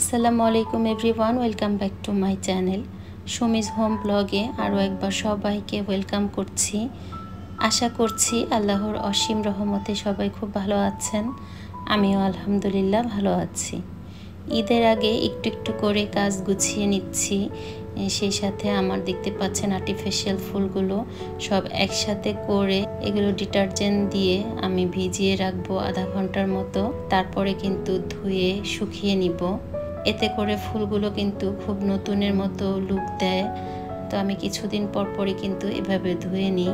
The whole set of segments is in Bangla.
আসসালামু আলাইকুম everyone, welcome back to my channel Sumi's home ব্লগে আরও একবার সবাইকে ওয়েলকাম করছি। আশা করছি আল্লাহর অসীম রহমতে সবাই খুব ভালো আছেন। আমিও আলহামদুলিল্লাহ ভালো আছি। ঈদের আগে একটু একটু করে কাজ গুছিয়ে নিচ্ছি। সেই সাথে আমার দেখতে পাচ্ছেন আর্টিফিশিয়াল ফুলগুলো সব একসাথে করে এগুলো ডিটারজেন্ট দিয়ে আমি ভিজিয়ে রাখবো আধা ঘন্টার মতো। তারপরে কিন্তু ধুয়ে শুকিয়ে নিব। এতে করে ফুলগুলো কিন্তু খুব নতুনের মতো লুক দেয়। তো আমি কিছুদিন পর পরই কিন্তু এভাবে ধুয়ে নিই।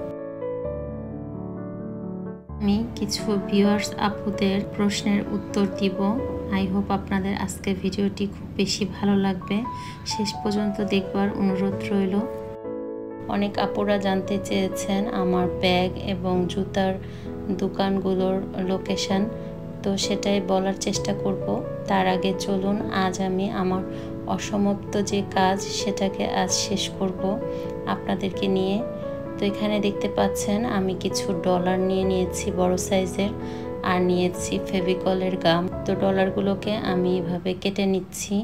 আমি কিছু ভিউয়ার্স আপুদের প্রশ্নের উত্তর দিব। আই হোপ আপনাদের আজকের ভিডিওটি খুব বেশি ভালো লাগবে, শেষ পর্যন্ত দেখবার অনুরোধ রইল। অনেক আপুরা জানতে চেয়েছেন আমার ব্যাগ এবং জুতার দোকানগুলোর লোকেশন, তো সেটাই বলার চেষ্টা করব। তার আগে চলুন আজ আমি আমার অসমাপ্ত যে কাজ সেটাকে আজ শেষ করব আপনাদেরকে নিয়ে। তো এখানে দেখতে পাচ্ছেন আমি কিছু ডলার নিয়েছি বড় সাইজের, আর নিয়েছি ফেভিকলের গাম। তো ডলারগুলোকে আমি এভাবে কেটে নিচ্ছি।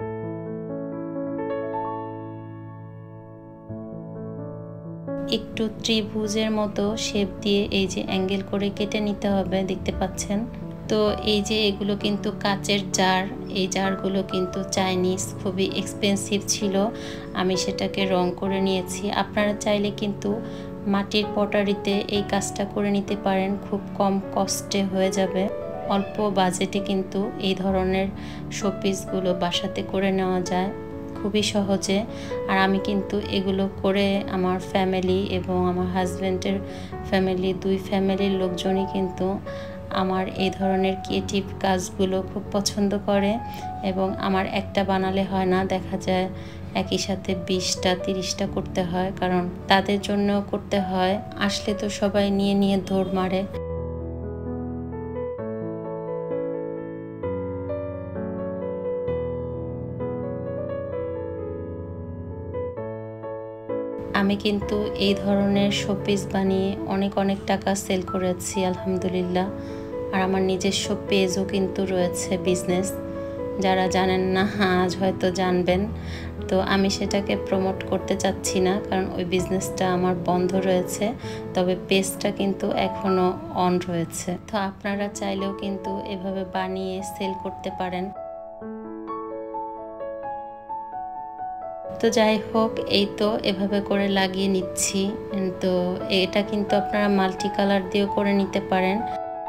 একটু ত্রিভুজের মতো শেপ দিয়ে এই যে অ্যাঙ্গেল করে কেটে নিতে হবে, দেখতে পাচ্ছেন। তো এই যে এগুলো কিন্তু কাচের জার, এই জারগুলো কিন্তু চাইনিজ, খুবই এক্সপেন্সিভ ছিল। আমি সেটাকে রং করে নিয়েছি। আপনারা চাইলে কিন্তু মাটির পটারিতে এই কাজটা করে নিতে পারেন, খুব কম কস্টে হয়ে যাবে। অল্প বাজেটে কিন্তু এই ধরনের শোপিসগুলো বাসাতে করে নেওয়া যায় খুবই সহজে। আর আমি কিন্তু এগুলো করে আমার ফ্যামিলি এবং আমার হাজব্যান্ডের ফ্যামিলি, দুই ফ্যামিলির লোকজনই কিন্তু আমার এই ধরনের ক্রিয়েটিভ কাজগুলো খুব পছন্দ করে। এবং আমার একটা বানালে হয় না, দেখা যায় একই সাথে 20টা 30টা করতে হয়, কারণ তাদের জন্য করতে হয়। আসলে তো সবাই নিয়ে নিয়ে দৌড় মারে। আমি কিন্তু এই ধরনের শোপিস বানিয়ে অনেক অনেক টাকা সেল করেছি আলহামদুলিল্লাহ। আর আমার নিজস্ব পেজও কিন্তু রয়েছে বিজনেস। যারা জানেন না আজ হয়তো জানবেন। তো আমি সেটাকে প্রমোট করতে চাচ্ছি না, কারণ ওই বিজনেসটা আমার বন্ধ রয়েছে, তবে পেজটা কিন্তু এখনও অন রয়েছে। তো আপনারা চাইলেও কিন্তু এভাবে বানিয়ে সেল করতে পারেন। তো যাই হোক, এই তো এভাবে করে লাগিয়ে নিচ্ছি। তো এটা কিন্তু আপনারা মাল্টি কালার দিয়েও করে নিতে পারেন।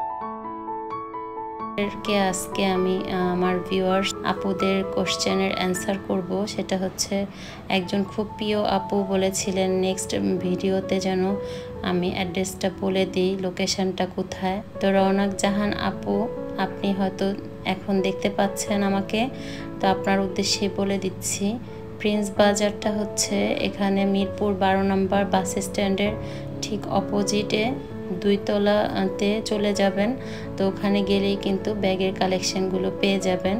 আজকে আমি আমার ভিউয়ার্স আপুদের কোশ্চেনের অ্যান্সার করব। সেটা হচ্ছে, একজন খুব প্রিয় আপু বলেছিলেন নেক্সট ভিডিওতে যেন আমি অ্যাড্রেসটা বলে দিই, লোকেশনটা কোথায়। তো রওনাক জাহান আপু, আপনি হয়তো এখন দেখতে পাচ্ছেন আমাকে, তো আপনার উদ্দেশ্যে বলে দিচ্ছি। প্রিন্স বাজারটা হচ্ছে এখানে মিরপুর 12 নম্বর বাস স্ট্যান্ডের ঠিক অপোজিটে 2 তলাতে চলে যাবেন। তো ওখানে গেলেই কিন্তু ব্যাগের কালেকশনগুলো পেয়ে যাবেন।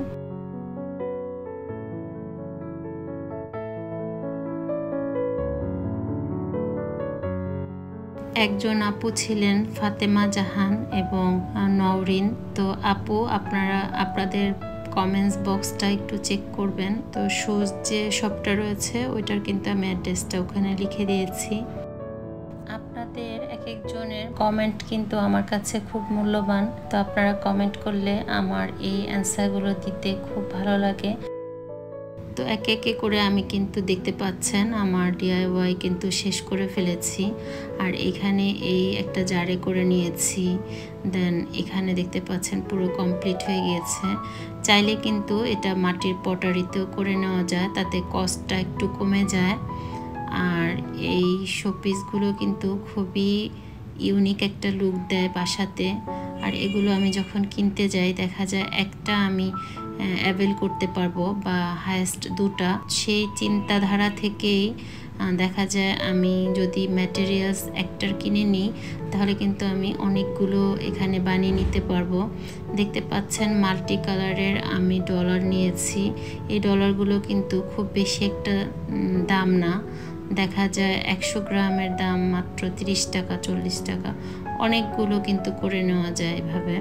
একজন আপু ছিলেন ফাতেমা জাহান এবং নওরিন। তো আপু, আপনাদের কমেন্টস বক্সটা একটু চেক করবেন। তো শুজ যে শপটা রয়েছে ওইটার কিন্তু আমি অ্যাড্রেসটা ওখানে লিখে দিয়েছি। আপনাদের এক একজনের কমেন্ট কিন্তু আমার কাছে খুব মূল্যবান। তো আপনারা কমেন্ট করলে আমার এই অ্যান্সারগুলো দিতে খুব ভালো লাগে। তো একে একে করে আমি কিন্তু দেখতে পাচ্ছেন আমার ডিআইওয়াই কিন্তু শেষ করে ফেলেছি। আর এখানে এই একটা জারে করে নিয়েছি, দেন এখানে দেখতে পাচ্ছেন পুরো কমপ্লিট হয়ে গিয়েছে। চাইলে কিন্তু এটা মাটির পটারিতেও করে নেওয়া যায়, তাতে কস্টটা একটু কমে যায়। আর এই শোপিসগুলো কিন্তু খুবই ইউনিক একটা লুক দেয় বাসাতে। আর এগুলো আমি যখন কিনতে যাই দেখা যায় একটা আমি অ্যাভেল করতে পারবো বা হায়েস্ট 2টা। সেই চিন্তাধারা থেকেই দেখা যায় আমি যদি ম্যাটেরিয়ালস একটার কিনে নিই তাহলে কিন্তু আমি অনেকগুলো এখানে বানিয়ে নিতে পারবো। দেখতে পাচ্ছেন মাল্টি কালারের আমি ডলার নিয়েছি। এই ডলারগুলো কিন্তু খুব বেশি একটা দাম না, দেখা যায় 100 গ্রামের দাম মাত্র 30 টাকা 40 টাকা। অনেকগুলো কিন্তু করে নেওয়া যায় এভাবে।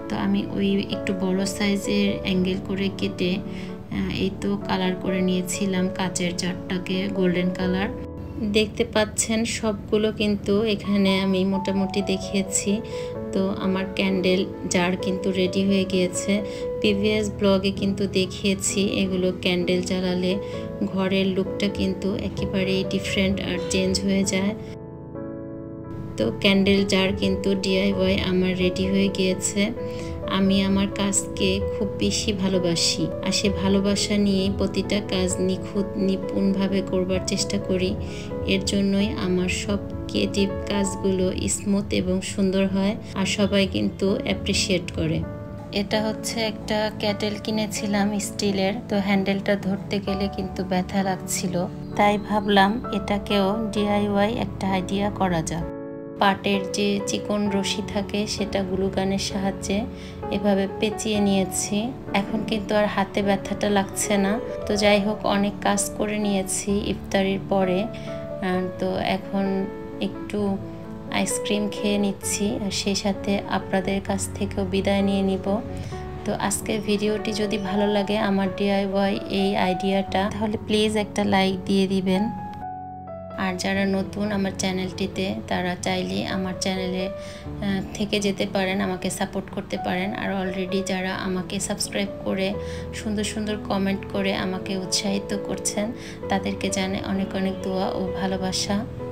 তো আমি ওই একটু বড় সাইজের অ্যাঙ্গেল করে কেটে এই তো কালার করে নিয়েছিলাম কাচের জারটাকে গোল্ডেন কালার। দেখতে পাচ্ছেন সবগুলো কিন্তু এখানে আমি মোটামুটি দেখিয়েছি। তো আমার ক্যান্ডেল জার কিন্তু রেডি হয়ে গিয়েছে। প্রিভিয়াস ব্লগে কিন্তু দেখিয়েছি এগুলো ক্যান্ডেল জ্বালালে ঘরের লুকটা কিন্তু একেবারেই ডিফারেন্ট আর চেঞ্জ হয়ে যায়। তো ক্যান্ডেল জার কিন্তু DIY আমার রেডি হয়ে গিয়েছে। আমি আমার কাজকে খুব বেশি ভালোবাসি আর সে ভালোবাসা নিয়েই প্রতিটা কাজ নিপুণভাবে করবার চেষ্টা করি। এর জন্যই আমার সব ক্রিয়েটিভ কাজগুলো স্মুথ এবং সুন্দর হয় আর সবাই কিন্তু অ্যাপ্রিসিয়েট করে। এটা হচ্ছে একটা ক্যাটেল কিনেছিলাম স্টিলের। তো হ্যান্ডেলটা ধরতে গেলে কিন্তু ব্যথা লাগছিল, তাই ভাবলাম এটাকেও DIY একটা আইডিয়া করা যাক। পাটের যে চিকন রশি থাকে সেটা গ্লু গানের সাহায্যে এভাবে পেঁচিয়ে নিয়েছি। এখন কিন্তু আর হাতে ব্যথাটা লাগছে না। তো যাই হোক, অনেক কাজ করে নিয়েছি ইফতারির পরে। তো এখন একটু আইসক্রিম খেয়ে নিচ্ছি আর সেই সাথে আপনাদের কাছ থেকেও বিদায় নিয়ে নিব। তো আজকের ভিডিওটি যদি ভালো লাগে আমার DIY এই আইডিয়াটা, তাহলে প্লিজ একটা লাইক দিয়ে দিবেন। আর যারা নতুন আমার চ্যানেলটিতে, তারা চাইলে আমার চ্যানেলে থেকে যেতে পারেন, আমাকে সাপোর্ট করতে পারেন। আর অলরেডি যারা আমাকে সাবস্ক্রাইব করে সুন্দর সুন্দর কমেন্ট করে আমাকে উৎসাহিত করছেন, তাদেরকে জানাই অনেক অনেক দোয়া ও ভালোবাসা।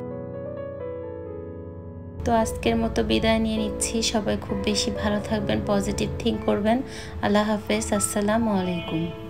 তো আজকের মতো বিদায় নিয়ে নিচ্ছি। সবাই খুব বেশি ভালো থাকবেন, পজিটিভ থিঙ্ক করবেন। আল্লাহ হাফেজ, আসসালামু আলাইকুম।